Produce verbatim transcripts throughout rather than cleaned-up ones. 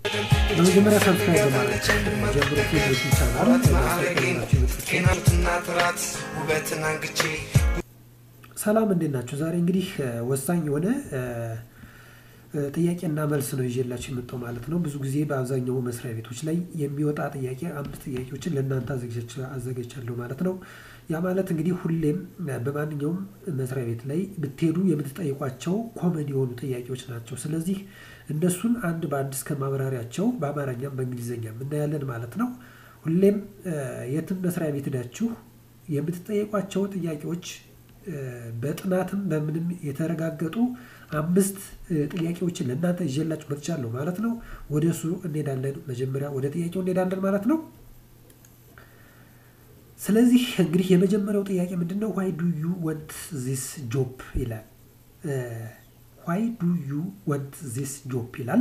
በመጀመሪያ ሰብስክራይብ በማድረግ ጀምሮ ፊልም ቻናል ሰላም እንዴት ናችሁ? ዛሬ እንግዲህ ወሳኝ የሆነ ጥያቄና መልስ ነው ይዤላችሁ የመጣው ማለት ነው። ብዙ ጊዜ በአብዛኛው መስሪያ ቤቶች ላይ የሚወጣ ጥያቄ አምስት ጥያቄዎችን ለእናንተ አዘጋጅቻለሁ ማለት ነው። ያ ማለት እንግዲህ ሁሌም በማንኛውም መስሪያ ቤት ላይ ብትሄዱ የምትጠይቋቸው ኮመን የሆኑ ጥያቄዎች ናቸው። ስለዚህ እነሱን አንድ በአንድ እስከ ማብራሪያቸው በአማርኛም በእንግሊዘኛም እናያለን ማለት ነው። ሁሌም የትም መስሪያ ቤት ሄዳችሁ የምትጠይቋቸው ጥያቄዎች በጥናትም በምንም የተረጋገጡ አምስት ጥያቄዎችን ለእናንተ ይዤላችሁ መጥቻለሁ ማለት ነው። ወደሱ እንሄዳለን። መጀመሪያ ወደ ጥያቄው እንሄዳለን ማለት ነው። ስለዚህ እንግዲህ የመጀመሪያው ጥያቄ ምንድነው? why do you want this job ይላል። why do you want this job ይላል።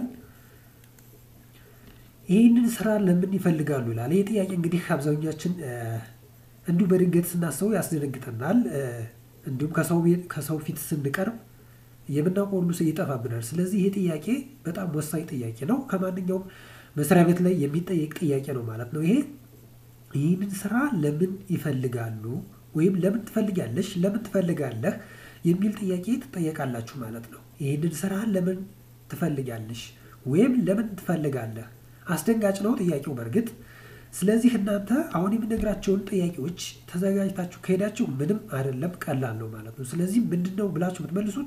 ይህንን ስራ ለምን ይፈልጋሉ ይላል። ይህ ጥያቄ እንግዲህ አብዛኛችን እንዲሁ በድንገት ስናስበው ያስደነግጠናል። እንዲሁም ከሰው ከሰው ፊት ስንቀርብ የምናውቀው ሁሉ ይጠፋብናል። ስለዚህ ይሄ ጥያቄ በጣም ወሳኝ ጥያቄ ነው። ከማንኛውም መስሪያ ቤት ላይ የሚጠየቅ ጥያቄ ነው ማለት ነው። ይሄ ይህንን ስራ ለምን ይፈልጋሉ ወይም ለምን ትፈልጋለሽ፣ ለምን ትፈልጋለህ የሚል ጥያቄ ትጠየቃላችሁ ማለት ነው። ይህንን ስራ ለምን ትፈልጋለሽ ወይም ለምን ትፈልጋለህ አስደንጋጭ ነው ጥያቄው በርግጥ። ስለዚህ እናንተ አሁን የምነግራቸውን ጥያቄዎች ተዘጋጅታችሁ ከሄዳችሁ ምንም አይደለም፣ ቀላል ነው ማለት ነው። ስለዚህ ምንድነው ብላችሁ ብትመልሱት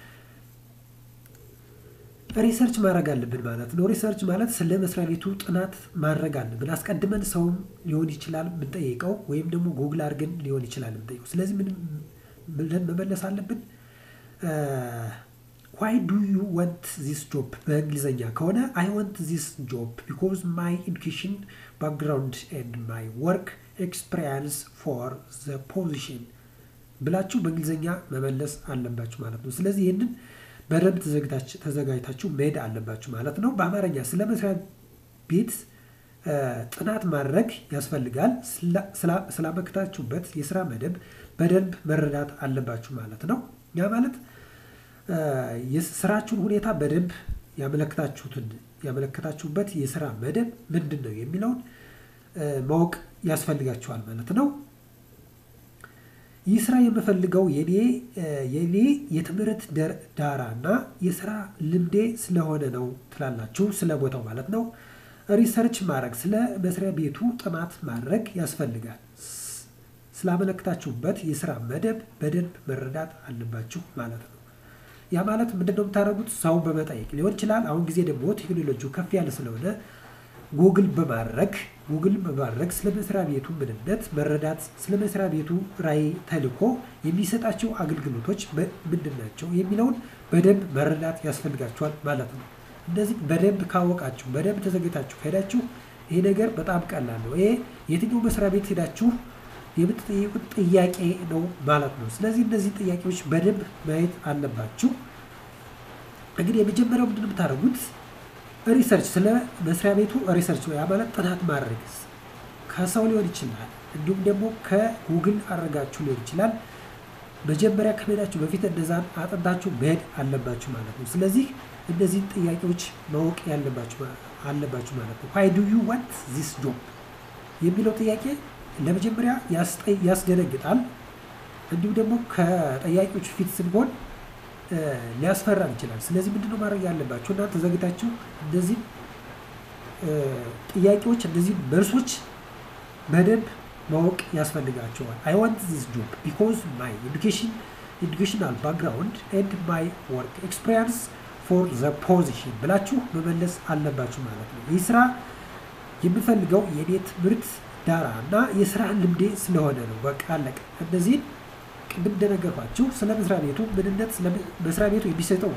ሪሰርች ማድረግ አለብን ማለት ነው። ሪሰርች ማለት ስለ መስሪያ ቤቱ ጥናት ማድረግ አለብን። አስቀድመን ሰውም ሊሆን ይችላል የምንጠይቀው ወይም ደግሞ ጉግል አድርገን ሊሆን ይችላል የምንጠይቀው። ስለዚህ ምን ብለን መመለስ አለብን? why do you want this job በእንግሊዘኛ ከሆነ I want this job because my education background and my work experience for the position ብላችሁ በእንግሊዘኛ መመለስ አለባችሁ ማለት ነው። ስለዚህ ይሄንን በደንብ ተዘጋጅታችሁ መሄድ አለባችሁ ማለት ነው። በአማርኛ ስለ መስሪያ ቤት ጥናት ማድረግ ያስፈልጋል። ስላመለከታችሁበት የስራ መደብ በደንብ መረዳት አለባችሁ ማለት ነው። ያ ማለት የስራችሁን ሁኔታ በደንብ ያመለከታችሁትን ያመለከታችሁበት የስራ መደብ ምንድነው የሚለውን ማወቅ ያስፈልጋችኋል ማለት ነው። ይህ ስራ የምፈልገው የኔ የኔ የትምህርት ዳራና የስራ ልምዴ ስለሆነ ነው ትላላችሁ፣ ስለ ቦታው ማለት ነው። ሪሰርች ማድረግ ስለ መስሪያ ቤቱ ጥናት ማድረግ ያስፈልጋል። ስላመለከታችሁበት የስራ መደብ በደንብ መረዳት አለባችሁ ማለት ነው። ያ ማለት ምንድነው የምታደርጉት? ሰው በመጠየቅ ሊሆን ይችላል። አሁን ጊዜ ደግሞ ቴክኖሎጂው ከፍ ያለ ስለሆነ ጉግል በማድረግ ጉግል በማድረግ ስለ መስሪያ ቤቱ ምንነት መረዳት፣ ስለ መስሪያ ቤቱ ራዕይ፣ ተልዕኮ፣ የሚሰጣቸው አገልግሎቶች ምንድናቸው የሚለውን በደንብ መረዳት ያስፈልጋችኋል ማለት ነው። እንደዚህ በደንብ ካወቃችሁ በደንብ ተዘጋጅታችሁ ሄዳችሁ ይሄ ነገር በጣም ቀላል ነው። ይሄ የትኛው መስሪያ ቤት ሄዳችሁ የምትጠይቁት ጥያቄ ነው ማለት ነው። ስለዚህ እነዚህ ጥያቄዎች በደንብ ማየት አለባችሁ። እንግዲህ የመጀመሪያው ምንድነው የምታደርጉት? ሪሰርች ስለ መስሪያ ቤቱ ሪሰርች ወይ ማለት ጥናት ማድረግ ከሰው ሊሆን ይችላል፣ እንዲሁም ደግሞ ከጉግል አድርጋችሁ ሊሆን ይችላል። መጀመሪያ ከመሄዳችሁ በፊት እነዛን አጥንታችሁ መሄድ አለባችሁ ማለት ነው። ስለዚህ እነዚህን ጥያቄዎች ማወቅ ያለባችሁ አለባችሁ ማለት ነው። why do you want this job የሚለው ጥያቄ ለመጀመሪያ ያስደነግጣል። እንዲሁም ደግሞ ከጥያቄዎች ፊት ስንሆን ሊያስፈራን ይችላል። ስለዚህ ምንድነው ማድረግ ያለባችሁ? እናንተ ተዘግታችሁ እንደዚህ ጥያቄዎች እንደዚህ መልሶች በደንብ ማወቅ ያስፈልጋቸዋል። I want this job because my education educational background and my work experience for the position ብላችሁ መመለስ አለባችሁ ማለት ነው። ይህ ስራ የምፈልገው የኔ ትምህርት ዳራ እና የስራ ልምዴ ስለሆነ ነው። በቃ አለቀ። እንደዚህ ቅድም እንደነገርኳችሁ ስለ መስሪያ ቤቱ ምንነት፣ ስለ መስሪያ ቤቱ የሚሰጠው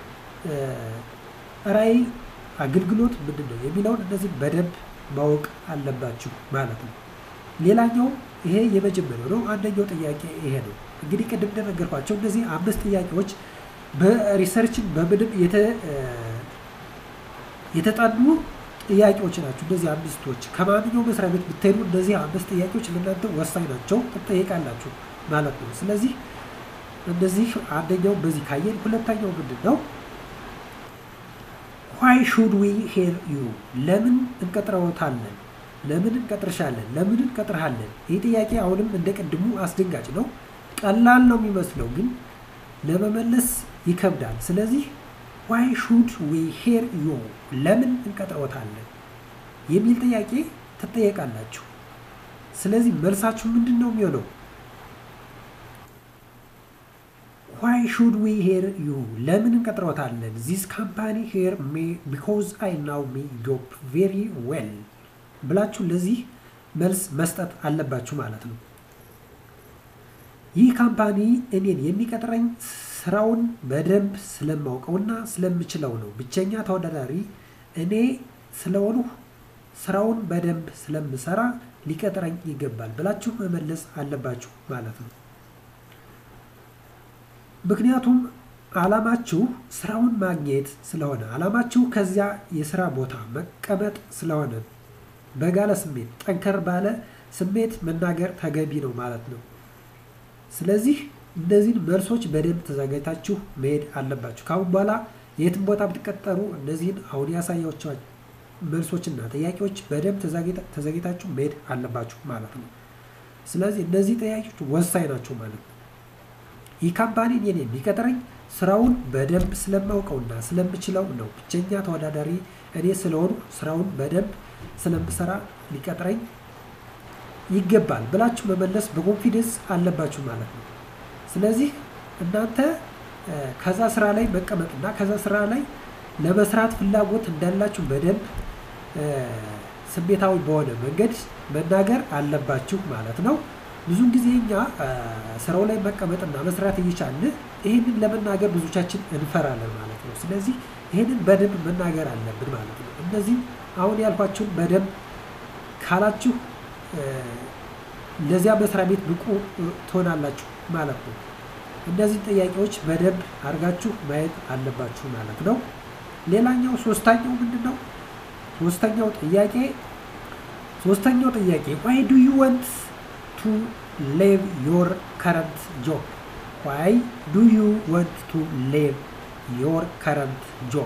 ራዕይ፣ አገልግሎት ምንድነው የሚለውን እነዚህ በደንብ ማወቅ አለባችሁ ማለት ነው። ሌላኛው ይሄ የመጀመሪያው ነው። አንደኛው ጥያቄ ይሄ ነው። እንግዲህ ቅድም እንደነገርኳችሁ እነዚህ አምስት ጥያቄዎች በሪሰርችን በምንም የተ የተጣኑ ጥያቄዎች ናቸው። እነዚህ አምስቶች ከማንኛውም መስሪያ ቤት ብትሄዱ እነዚህ አምስት ጥያቄዎች ለእናንተ ወሳኝ ናቸው፣ ትጠይቃላችሁ ማለት ነው። ስለዚህ እንደዚህ አንደኛው በዚህ ካየን ሁለተኛው ምንድነው? why should we hire you ለምን እንቀጥረውታለን ለምን እንቀጥርሻለን ለምን እንቀጥርሃለን ይህ ጥያቄ አሁንም እንደቀድሙ አስደንጋጭ ነው ቀላል ነው የሚመስለው ግን ለመመለስ ይከብዳል ስለዚህ why should we hire you ለምን እንቀጥረውታለን የሚል ጥያቄ ተጠየቃላችሁ ስለዚህ መልሳችሁ ምንድነው የሚሆነው why should we hire you ለምን እንቀጥረውታለን this company hire me because I know my job very well ብላችሁ ለዚህ መልስ መስጠት አለባችሁ ማለት ነው ይህ ካምፓኒ እኔን የሚቀጥረኝ ስራውን በደንብ ስለማውቀውና ስለምችለው ነው ብቸኛ ተወዳዳሪ እኔ ስለሆኑ ስራውን በደንብ ስለምሰራ ሊቀጥረኝ ይገባል ብላችሁ መመለስ አለባችሁ ማለት ነው ምክንያቱም አላማችሁ ስራውን ማግኘት ስለሆነ አላማችሁ ከዚያ የሥራ ቦታ መቀመጥ ስለሆነ በጋለ ስሜት ጠንከር ባለ ስሜት መናገር ተገቢ ነው ማለት ነው ስለዚህ እነዚህን መልሶች በደንብ ተዘጋጅታችሁ መሄድ አለባችሁ ካሁን በኋላ የትም ቦታ ብትቀጠሩ እነዚህን አሁን ያሳያችኋቸው መልሶችና ጥያቄዎች በደንብ ተዘጋጅታችሁ መሄድ አለባችሁ ማለት ነው ስለዚህ እነዚህ ጥያቄዎች ወሳኝ ናቸው ማለት ነው ይህ ካምፓኒ እኔን የሚቀጥረኝ ስራውን በደንብ ስለማውቀውና ስለምችለው ነው ብቸኛ ተወዳዳሪ እኔ ስለሆኑ ስራውን በደንብ ስለምሰራ ሊቀጥረኝ ይገባል ብላችሁ መመለስ በኮንፊደንስ አለባችሁ ማለት ነው ስለዚህ እናንተ ከዛ ስራ ላይ መቀመጥና ከዛ ስራ ላይ ለመስራት ፍላጎት እንዳላችሁ በደንብ ስሜታዊ በሆነ መንገድ መናገር አለባችሁ ማለት ነው ብዙ ጊዜኛ ስራው ላይ መቀመጥና መስራት እየቻልን ይሄንን ለመናገር ብዙቻችን እንፈራለን ማለት ነው ስለዚህ ይሄንን በደንብ መናገር አለብን ማለት ነው እነዚህ አሁን ያልኳችሁን በደንብ ካላችሁ ለዚያ መስሪያ ቤት ብቁ ትሆናላችሁ ማለት ነው እነዚህ ጥያቄዎች በደንብ አርጋችሁ ማየት አለባችሁ ማለት ነው ሌላኛው ሶስተኛው ምንድነው ሶስተኛው ጥያቄ ሶስተኛው ጥያቄ why do you want to leave your current job why do you want to leave your current job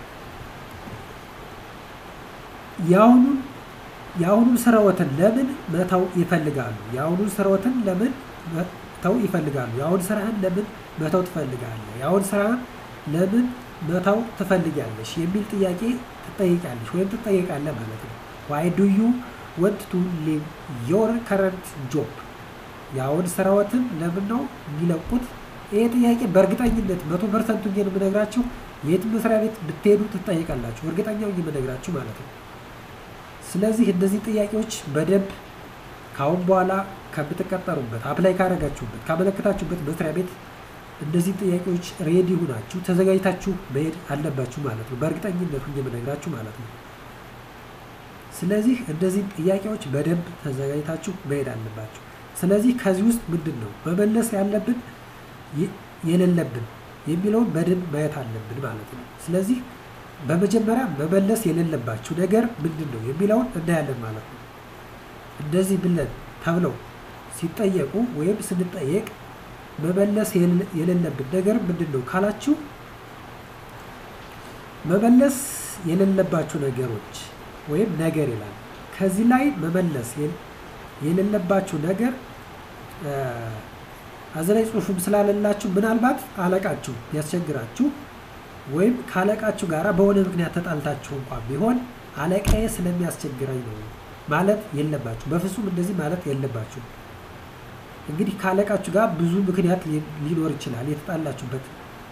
ያውኑ ያውኑ ስራዎትን ለምን መተው ይፈልጋሉ ያውኑ ስራዎትን ለምን መተው ይፈልጋሉ ያውኑ ስራህን ለምን መተው ትፈልጋለህ ያውኑ ስራህን ለምን መተው ትፈልጋለሽ የሚል ጥያቄ ትጠይቃለሽ ወይም ትጠይቃለህ ማለት ነው why do you want to leave your current job ያውኑ ስራዎትን ለምን ነው የሚለቁት ይሄ ጥያቄ በእርግጠኝነት መቶ ፐርሰንት ነው የምነግራችሁ የት መስሪያ ቤት ብትሄዱ ትጠይቃላችሁ እርግጠኛው የምነግራችሁ ማለት ነው ስለዚህ እነዚህ ጥያቄዎች በደንብ ካሁን በኋላ ከምትቀጠሩበት አፕላይ ካረጋችሁበት ካመለከታችሁበት መስሪያ ቤት እንደዚህ ጥያቄዎች ሬዲ ሆናችሁ ተዘጋጅታችሁ መሄድ አለባችሁ ማለት ነው በእርግጠኝነት ነው የምነግራችሁ ማለት ነው ስለዚህ እንደዚህ ጥያቄዎች በደንብ ተዘጋጅታችሁ መሄድ አለባችሁ ስለዚህ ከዚህ ውስጥ ምንድነው መመለስ ያለብን የሌለብን የሚለውን በደንብ ማየት አለብን ማለት ነው ስለዚህ በመጀመሪያ መመለስ የሌለባችሁ ነገር ምንድነው የሚለውን እናያለን ማለት ነው እንደዚህ ብለን ተብለው ሲጠየቁ ወይም ስንጠየቅ መመለስ የሌለብን ነገር ምንድነው ካላችሁ መመለስ የሌለባችሁ ነገሮች ወይም ነገር ይላል ከዚህ ላይ መመለስ የሌለባችሁ ነገር አዘላይ ጽሁፍም ስላለላችሁ ምናልባት አለቃችሁ ያስቸግራችሁ ወይም ካለቃችሁ ጋራ በሆነ ምክንያት ተጣልታችሁ እንኳን ቢሆን አለቃዬ ስለሚያስቸግረኝ ነው ማለት የለባችሁ በፍጹም እንደዚህ ማለት የለባችሁ እንግዲህ ካለቃችሁ ጋር ብዙ ምክንያት ሊኖር ይችላል የተጣላችሁበት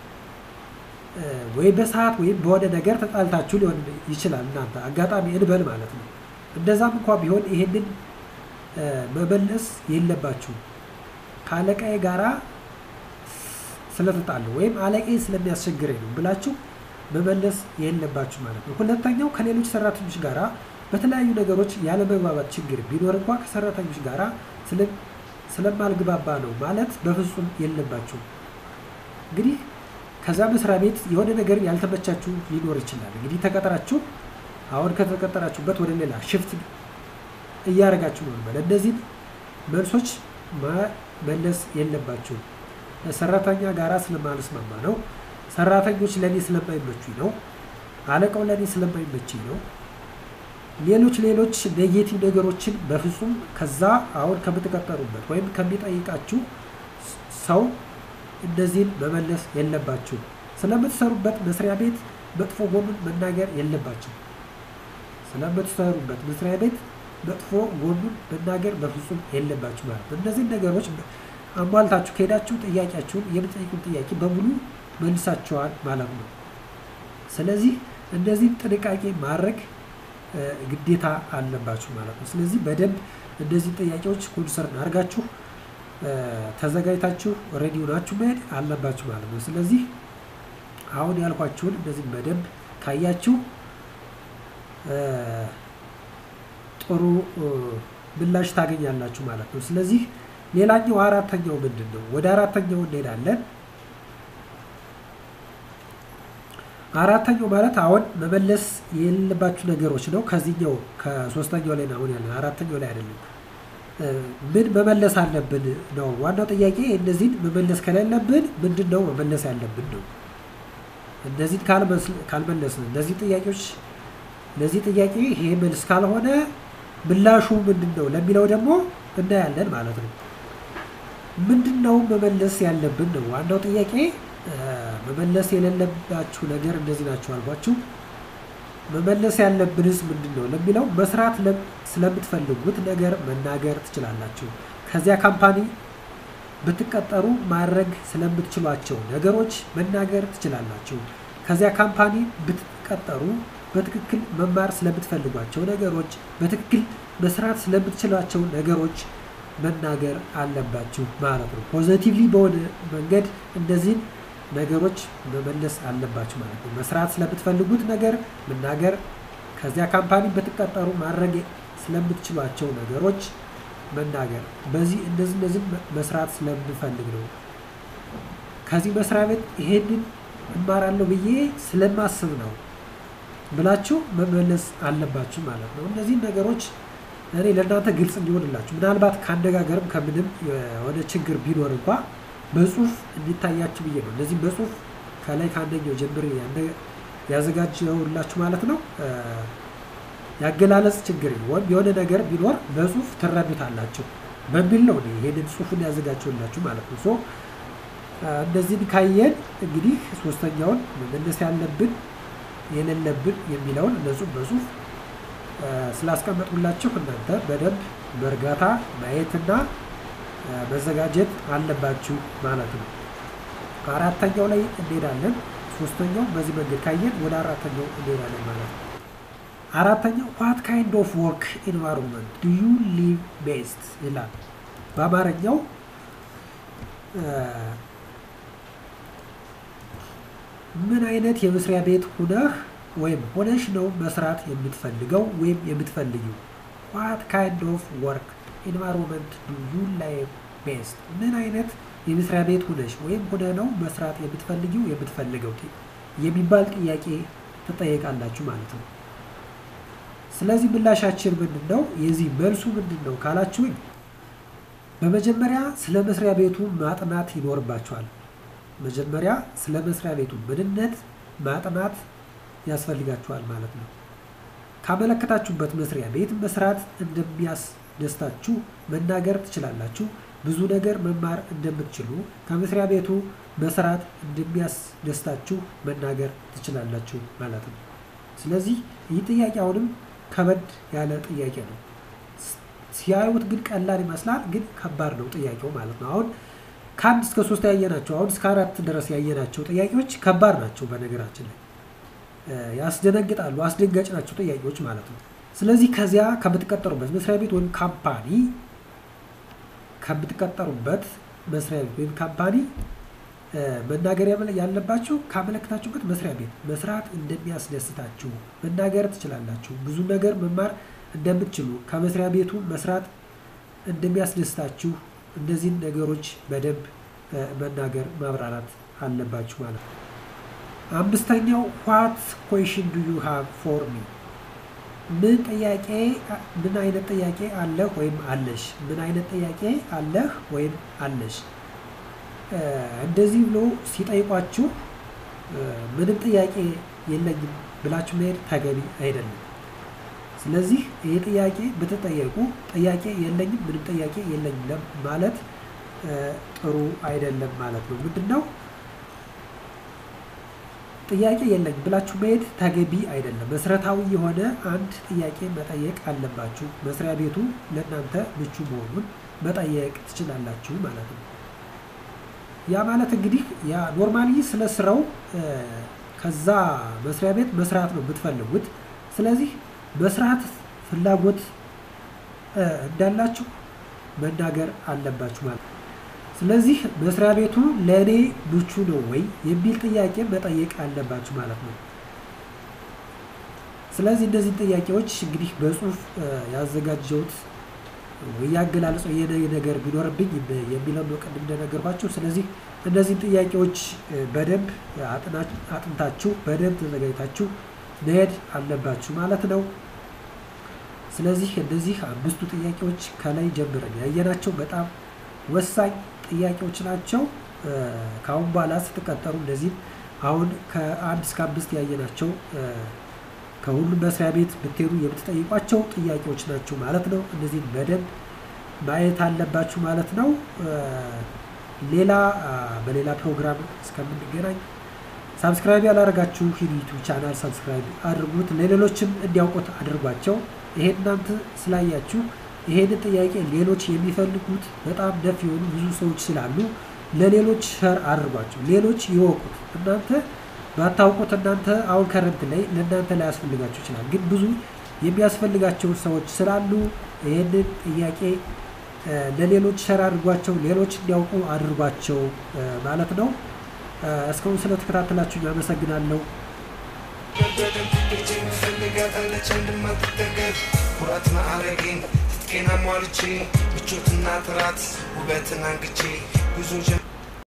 ወይ በሰዓት ወይ በሆነ ነገር ተጣልታችሁ ሊሆን ይችላል እናንተ አጋጣሚ እንበል ማለት ነው እንደዛም እንኳን ቢሆን ይሄንን መመለስ የለባችሁ ካለቃዬ ጋራ ስለተጣሉ ወይም አለቃዬ ስለሚያስቸግረኝ ነው ብላችሁ መመለስ የለባችሁ ማለት ነው ሁለተኛው ከሌሎች ሰራተኞች ጋራ በተለያዩ ነገሮች ያለ መግባባት ችግር ቢኖር እንኳን ከሰራተኞች ጋራ ስለ ስለማልግባባ ነው ማለት በፍጹም የለባችሁ እንግዲህ ከዛ መስሪያ ቤት የሆነ ነገር ያልተመቻችሁ ሊኖር ይችላል እንግዲህ ተቀጠራችሁ አሁን ከተቀጠራችሁበት ወደ ሌላ ሽፍት እያረጋችሁ ነው ማለት እንደዚህ መልሶች መመለስ የለባችሁ ሰራተኛ ጋራ ስለማልስማማ ነው ሰራተኞች ለኔ ስለማይመቹኝ ነው አለቃው ለኔ ስለማይመቸኝ ነው። ሌሎች ሌሎች ኔጌቲቭ ነገሮችን በፍጹም ከዛ አሁን ከምትቀጠሩበት ወይም ከሚጠይቃችሁ ሰው እንደዚህን መመለስ የለባችሁ። ስለምትሰሩበት መስሪያ ቤት መጥፎ ጎኑን መናገር የለባችሁ። ስለምትሰሩበት መስሪያ ቤት መጥፎ ጎኑን መናገር በፍጹም የለባችሁ ማለት ነው። እነዚህ ነገሮች አሟልታችሁ ከሄዳችሁ ጥያቄያችሁን የምትጠይቁት ጥያቄ በሙሉ መልሳችኋል ማለት ነው። ስለዚህ እንደዚህ ጥንቃቄ ማድረግ ግዴታ አለባችሁ ማለት ነው። ስለዚህ በደንብ እንደዚህ ጥያቄዎች ኮንሰርን አድርጋችሁ ተዘጋጅታችሁ ሬዲ ሆናችሁ መሄድ አለባችሁ ማለት ነው። ስለዚህ አሁን ያልኳችሁን እንደዚህ በደንብ ካያችሁ ጥሩ ምላሽ ታገኛላችሁ ማለት ነው። ስለዚህ ሌላኛው አራተኛው ምንድነው? ወደ አራተኛው እንሄዳለን። አራተኛው ማለት አሁን መመለስ የሌለባችሁ ነገሮች ነው። ከዚህኛው ከሶስተኛው ላይ ነው አሁን ያለን፣ አራተኛው ላይ አይደለም። ምን መመለስ አለብን ነው ዋናው ጥያቄ። እነዚህን መመለስ ከሌለብን ምንድነው መመለስ ያለብን ነው። እነዚህን ካልመለስን እነዚህ ጥያቄዎች ለዚህ ጥያቄ ይሄ መልስ ካልሆነ ምላሹ ምንድነው ለሚለው ደግሞ እናያለን ማለት ነው። ምንድነው መመለስ ያለብን ነው ዋናው ጥያቄ። መመለስ የሌለባችሁ ነገር እንደዚህ ናቸው አልኳችሁ። መመለስ ያለብንስ ምንድነው ለሚለው መስራት ስለምትፈልጉት ነገር መናገር ትችላላችሁ። ከዚያ ካምፓኒ ብትቀጠሩ ማድረግ ስለምትችሏቸው ነገሮች መናገር ትችላላችሁ። ከዚያ ካምፓኒ ብትቀጠሩ በትክክል መማር ስለምትፈልጓቸው ነገሮች፣ በትክክል መስራት ስለምትችሏቸው ነገሮች መናገር አለባችሁ ማለት ነው። ፖዚቲቭሊ በሆነ መንገድ እንደዚህን ነገሮች መመለስ አለባችሁ ማለት ነው። መስራት ስለምትፈልጉት ነገር መናገር፣ ከዚያ ካምፓኒ ብትቀጠሩ ማድረግ ስለምትችሏቸው ነገሮች መናገር። በዚህ እንደዚህ እንደዚህ መስራት ስለምፈልግ ነው፣ ከዚህ መስሪያ ቤት ይሄንን እማራለሁ ብዬ ስለማስብ ነው ብላችሁ መመለስ አለባችሁ ማለት ነው። እነዚህ ነገሮች እኔ ለእናንተ ግልጽ እንዲሆንላችሁ ምናልባት ካነጋገርም ከምንም የሆነ ችግር ቢኖር እንኳ በጽሁፍ እንዲታያችሁ ብዬ ነው። እነዚህ በጽሁፍ ከላይ ከአንደኛው ጀምሬ ያዘጋጀሁላችሁ ማለት ነው። ያገላለጽ ችግር ወይም የሆነ ነገር ቢኖር በጽሁፍ ትረዱታላችሁ በሚል ነው ይሄንን ጽሁፉን ያዘጋጀሁላችሁ ማለት ነው። ሶ እንደዚህን ካየን እንግዲህ ሶስተኛውን መመለስ ያለብን የሌለብን የሚለውን እነሱ በጽሁፍ ስላስቀመጥኩላችሁ እናንተ በደንብ በእርጋታ ማየትና መዘጋጀት አለባችሁ ማለት ነው። አራተኛው ላይ እንሄዳለን። ሶስተኛው በዚህ መንገድ ካየን ወደ አራተኛው እንሄዳለን ማለት ነው። አራተኛው what kind of work environment do you live best ይላል በአማርኛው። ምን አይነት የመስሪያ ቤት ሁነህ ወይም ሆነሽ ነው መስራት የምትፈልገው ወይም የምትፈልጊው? what kind of work environment do you live best? ምን አይነት የመስሪያ ቤት ሁነሽ ወይም ሆነ ነው መስራት የምትፈልጊው የምትፈልገው የሚባል ጥያቄ ትጠየቃላችሁ ማለት ነው። ስለዚህ ምላሻችን ምንድነው? የዚህ መልሱ ምንድነው ካላችሁኝ በመጀመሪያ ስለ መስሪያ ቤቱ ማጥናት ይኖርባችኋል። መጀመሪያ ስለ መስሪያ ቤቱ ምንነት ማጥናት ያስፈልጋችኋል ማለት ነው። ካመለከታችሁበት መስሪያ ቤት መስራት እንደሚያስደስታችሁ መናገር ትችላላችሁ። ብዙ ነገር መማር እንደምትችሉ ከመስሪያ ቤቱ መስራት እንደሚያስደስታችሁ መናገር ትችላላችሁ ማለት ነው። ስለዚህ ይህ ጥያቄ አሁንም ከበድ ያለ ጥያቄ ነው። ሲያዩት ግን ቀላል ይመስላል፣ ግን ከባድ ነው ጥያቄው ማለት ነው። አሁን ከአንድ እስከ ሶስት ያየናቸው አሁን እስከ አራት ድረስ ያየናቸው ጥያቄዎች ከባድ ናቸው። በነገራችን ላይ ያስደነግጣሉ፣ አስደንጋጭ ናቸው ጥያቄዎች ማለት ነው። ስለዚህ ከዚያ ከምትቀጠሩበት መስሪያ ቤት ወይም ካምፓኒ ከምትቀጠሩበት መስሪያ ቤት ወይም ካምፓኒ መናገር ያለባችሁ ካመለከታችሁበት መስሪያ ቤት መስራት እንደሚያስደስታችሁ መናገር ትችላላችሁ። ብዙ ነገር መማር እንደምትችሉ ከመስሪያ ቤቱ መስራት እንደሚያስደስታችሁ እንደዚህ ነገሮች በደንብ መናገር ማብራራት አለባችሁ ማለት ነው። አምስተኛው what question do you have for me? ምን ጥያቄ ምን አይነት ጥያቄ አለህ ወይም አለሽ? ምን አይነት ጥያቄ አለህ ወይም አለሽ? እንደዚህ ብሎ ሲጠይቋችሁ ምንም ጥያቄ የለኝም ብላችሁ መሄድ ተገቢ አይደለም። ስለዚህ ይሄ ጥያቄ በተጠየቁ ጥያቄ የለኝም ምንም ጥያቄ የለኝም ማለት ጥሩ አይደለም ማለት ነው። ምንድነው ጥያቄ የለኝም ብላችሁ መሄድ ተገቢ አይደለም። መሰረታዊ የሆነ አንድ ጥያቄ መጠየቅ አለባችሁ። መስሪያ ቤቱ ለእናንተ ምቹ መሆኑን መጠየቅ ትችላላችሁ ማለት ነው። ያ ማለት እንግዲህ ያ ኖርማሊ ስለ ስራው ከዛ መስሪያ ቤት መስራት ነው የምትፈልጉት። ስለዚህ መስራት ፍላጎት እንዳላችሁ መናገር አለባችሁ ማለት ነው። ስለዚህ መስሪያ ቤቱ ለኔ ምቹ ነው ወይ የሚል ጥያቄ መጠየቅ አለባችሁ ማለት ነው። ስለዚህ እነዚህ ጥያቄዎች እንግዲህ በጽሁፍ ያዘጋጀሁት ወያገላልጾ የኔ ነገር ቢኖርብኝ የሚለው ነው ቀድም እንደነገርኳችሁ። ስለዚህ እነዚህ ጥያቄዎች በደንብ አጥንታችሁ በደንብ ተዘጋጅታችሁ መሄድ አለባችሁ ማለት ነው። ስለዚህ እነዚህ አምስቱ ጥያቄዎች ከላይ ጀምረን ያየናቸው በጣም ወሳኝ ጥያቄዎች ናቸው። ከአሁን በኋላ ስትቀጠሩ እንደዚህ አሁን ከአንድ እስከ አምስት ያየናቸው ከሁሉም መስሪያ ቤት ብትሄዱ የምትጠይቋቸው ጥያቄዎች ናቸው ማለት ነው። እነዚህን በደንብ ማየት አለባችሁ ማለት ነው። ሌላ በሌላ ፕሮግራም እስከምንገናኝ ሰብስክራይብ ያላደረጋችሁ ዩቲዩብ ቻናል ሰብስክራይብ አድርጉት፣ ለሌሎችም እንዲያውቁት አድርጓቸው። ይሄን እናንተ ስላያችሁ ይሄን ጥያቄ ሌሎች የሚፈልጉት በጣም ደፍ የሆኑ ብዙ ሰዎች ስላሉ ለሌሎች ሸር አድርጓቸው፣ ሌሎች ይወቁት። እናንተ ባታውቁት እናንተ አሁን ከረንት ላይ ለእናንተ ላይ ያስፈልጋችሁ ይችላል፣ ግን ብዙ የሚያስፈልጋቸው ሰዎች ስላሉ ይሄንን ጥያቄ ለሌሎች ሸር አድርጓቸው፣ ሌሎች እንዲያውቁ አድርጓቸው ማለት ነው። እስካሁን ስለተከታተላችሁ አመሰግናለሁ። ኩራትና አረጌን ትጥቄና ሟልቼ ምቾትና ጥራት ውበትን አንግቼ ጉዞ